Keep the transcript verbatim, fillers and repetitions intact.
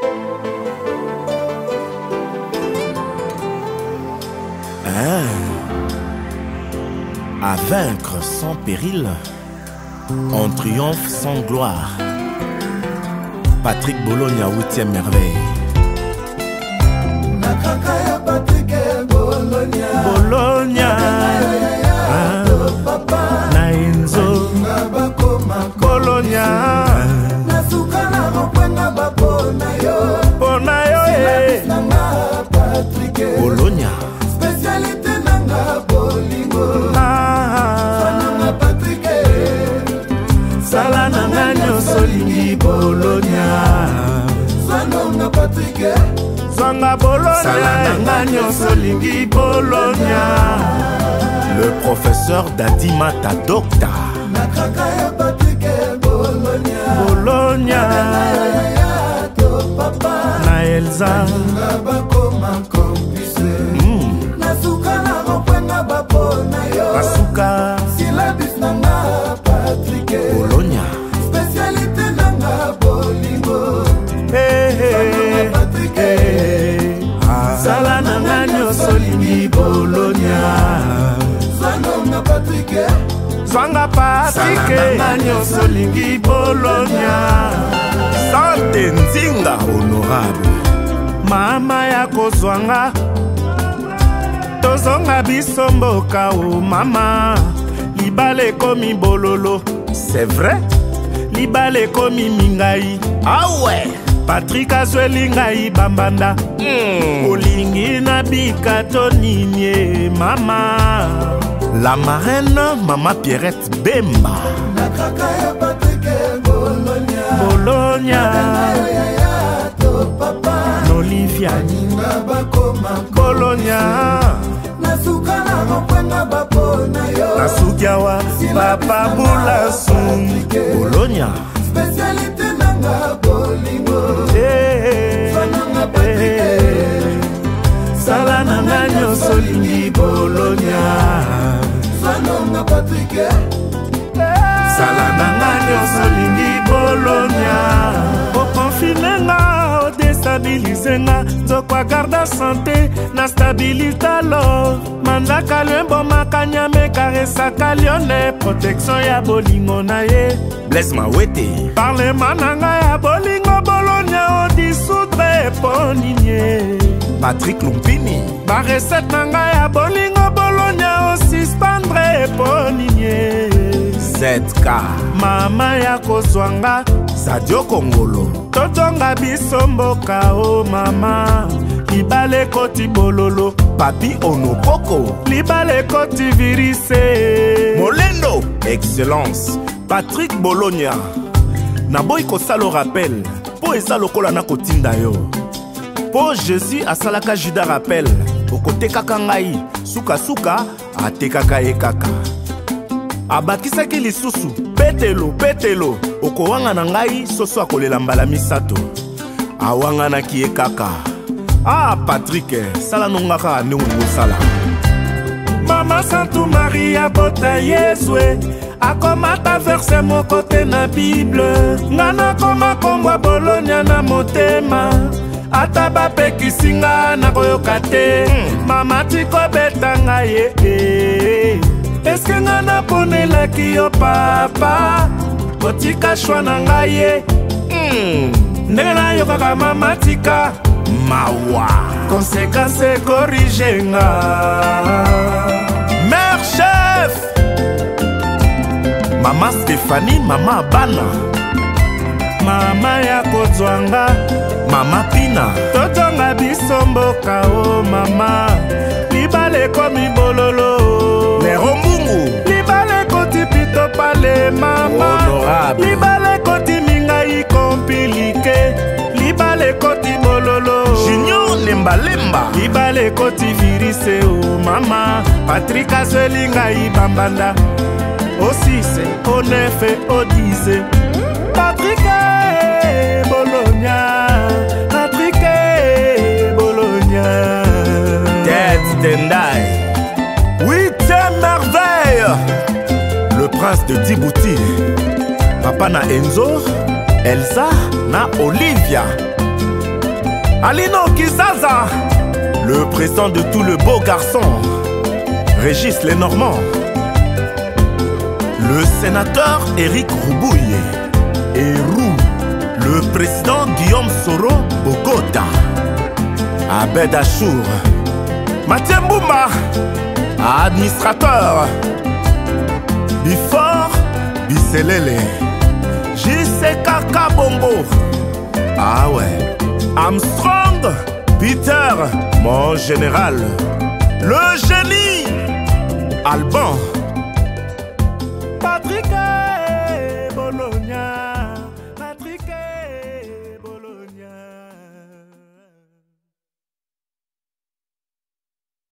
Hein? À vaincre sans péril, on triomphe sans gloire. Patrick Bologna, huitième merveille. Nakakaya Patrick Bologna. Bologna. Naenzo. Bologna. Nasuka na mopwenga bapona yo. Pona yo eh. Patrick Bologna. Spécialité nanga bolingo. Ah. Patrick. Sala nanga nyonso lingi Bologna. Zanonga Patrick. Zwanga Bologna. Sala nanga nyonso lingi Bologna. Le professeur Dadimata Docta. Nakakaya Patrick Bologna. Bologna. Na Elsa. Nasuka na mopwenga bapona yo. Nasuka. Silabis nanga Patrick Bologna. Spécialité nanga bolingo. Hey, hey, Patrick hey. Ah. Sala nanga nyonso lingi Bologna. Zanonga Patrick. Zwanga Patrick. Sala nanga nyonso lingi Bologna. Sante Nzinga honorable. Mama ya kozwanga. Tozonga biso mboka o mama. Libale komi bololo. C'est vrai? Libale komi mingai. Ah ouais. Patrick azweli ngai bambanda. mm. Olingi na bikato nini mama. La marraine Mama Pierrette Bemba. Nakakaya Patrick Bologna. Bologna. Olivia Bologna. Nasuka na mopwenga bapona yo. Nasukiawa Papa Boulassou. Bologna. Spécialité nanga bolingo. Hey, hey. Sala nanga nyonso lingi Bologna. Zanonga Patrick. Sala nanga nyonso lingi Bologna. Okonfinenga, odestabilizenga. Nzokwa garda santé na stabilité lo. Manzaka lwembo makanyame karesaka lione. Protection ya bolingo na ye. Bless Mawete. Parlement nanga ya bolingo Bologna odisoudre eponinye. Patrick Lumpini. Ba recette nanga ya bolingo Bologna osispandre eponinye. Z K. Mama ya kozwanga Sadio Kongolo. Totonga biso mboka o mama. Libale koti bololo. Papi Onokoko. Libale koti virise. Molendo. Excellence. Patrick Bologna. Naboy kosalo rappel. Po eza lokola na kotinda yo. Po Jésus asalaka Juda rappel. Okoteka ngai. Suka suka atekaka ye kaka. Abakisaki lisusu. Petelo, petelo. Okowanga na ngai soso akolela mbala misato. Awanga na kie kaka. Ah, Patrick, sala nongaka ndungu sala. Mama Santu Maria bota Yeswe. Akomata verse mon côté na Bible. Ngana koma kombwa Bologna na motema. Ataba pekisinga na koyoka te. Mama tiko betanga ye. Eske nga naponelaki yo papa. Kotika shwa na ngai ye. Ndenge na yo kaka mama tika. Mawa conséquence corrige nga. Mère chef. Mama Stéphanie, mama Bana. Mama ya kozwanga. Mama Pina. Totonga biso mboka o mama. Libale komi bololo. Nero Mbungu. Libale koti pito pale mama. Honorable. Libale koti mingai kompilike. Libale koti bololo. Junior lemba lemba. Libale koti virise o mama. Patrick azweli ngai bambanda. O six, o neuf, o dix. Patrick Bologna. Patrick Bologna. Tête Tendai. Huitième merveille. Le prince de Djibouti. Papa na Enzo. Elsa na Olivia. Alino Kizaza, le président de tout le beau garçon, Régis Lenormand, le sénateur Éric Roubouille et Roux, le président Guillaume Soro Bogota, Abed Achour, Mathieu Mbouma, administrateur, Bifor Biselele, J C K Kabombo, ah ouais, Armstrong Peter, mon général, le génie Alban, Patrick